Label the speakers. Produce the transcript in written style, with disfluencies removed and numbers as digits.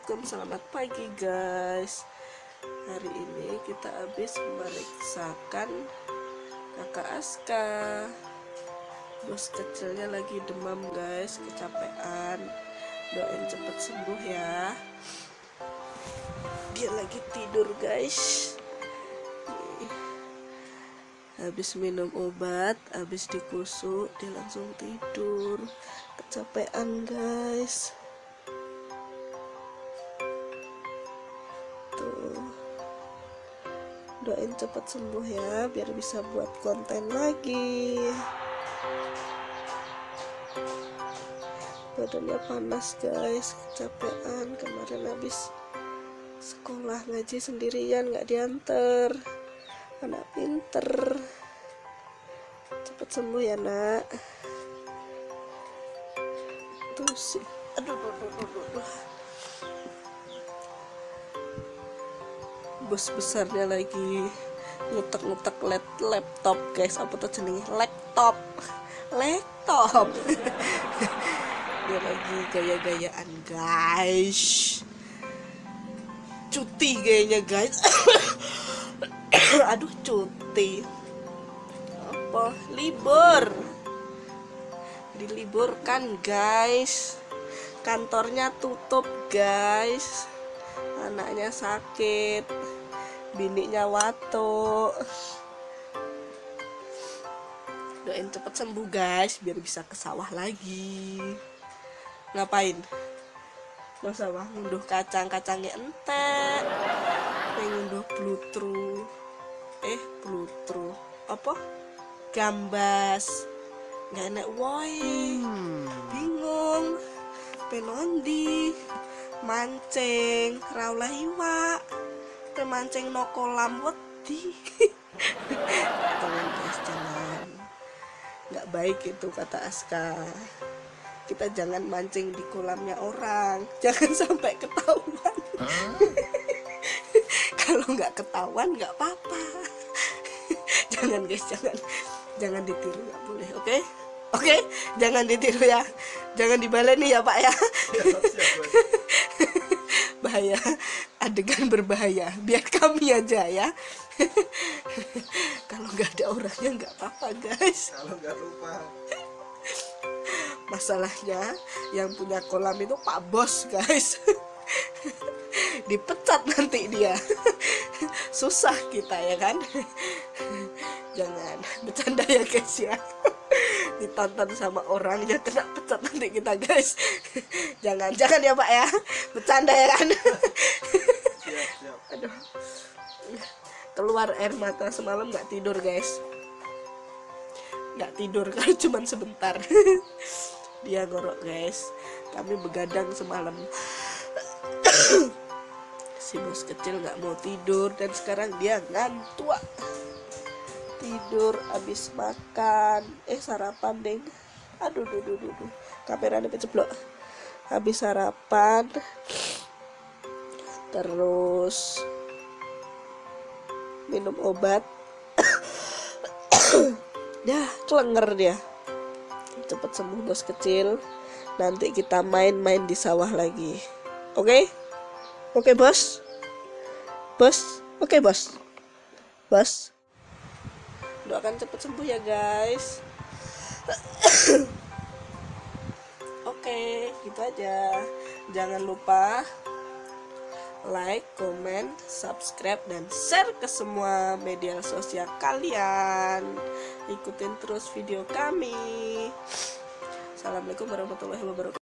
Speaker 1: Assalamualaikum, selamat pagi guys. Hari ini kita habis memeriksakan kakak Aska. Bos kecilnya lagi demam guys, kecapean. Doain cepet sembuh ya. Dia lagi tidur guys. Habis minum obat, habis dikusuk, dia langsung tidur. Kecapean guys. Tuh. Doain cepat sembuh ya, biar bisa buat konten lagi. Badannya panas guys, kecapean. Kemarin habis sekolah ngaji sendirian, nggak diantar. Anak pinter. Cepat sembuh ya nak. Tuh sih, aduh. Bos besarnya lagi ngutek-ngutek laptop guys. Apa tuh jenenge? Laptop. Dia lagi gaya-gayaan guys. Cuti kayaknya guys. Aduh, cuti apa? Libur. Diliburkan guys. Kantornya tutup guys. Anaknya sakit. Bininya watuk. Doain cepet sembuh guys, biar bisa ke sawah lagi. Ngapain? Ke sawah ngunduh kacang-kacangnya entek. Ngunduh blutru. Blutru apa? Gambas. Nggak enak woi. Bingung. Penondi. Mancing. Raula iwak. Pemancing no kolam wedi. Jangan guys, jangan. Nggak baik itu kata Aska. Kita jangan mancing di kolamnya orang. Jangan sampai ketahuan. Kalau nggak ketahuan nggak apa-apa. Jangan guys, jangan ditiru, nggak boleh, oke, jangan ditiru ya, jangan dibaleni ya Pak ya. Bahaya, adegan berbahaya, biar kami aja ya. Kalau nggak ada orangnya nggak apa-apa guys.
Speaker 2: Kalau nggak lupa.
Speaker 1: Masalahnya yang punya kolam itu Pak Bos guys. Dipecat nanti dia. Susah kita ya kan. Jangan bercanda ya guys ya. Ditonton sama orangnya kena pecat nanti kita guys. Jangan ya Pak ya. Bercanda ya kan.
Speaker 2: Siap.
Speaker 1: Aduh. Keluar air mata semalam nggak tidur guys. Nggak tidur kalau cuma sebentar. Dia ngorok guys. Kami begadang semalam. Si bos kecil nggak mau tidur dan sekarang dia ngantuk. Tidur abis makan. Sarapan deng. Aduh. Kameranya keceblok. Habis sarapan. Terus minum obat. Dah kelenger dia. Cepet sembuh bos kecil. Nanti kita main-main di sawah lagi. Oke bos. Oke bos. Doakan cepet sembuh ya guys. Oke, gitu aja. Jangan lupa like, comment, subscribe, dan share ke semua media sosial kalian. Ikutin terus video kami. Assalamualaikum warahmatullahi wabarakatuh.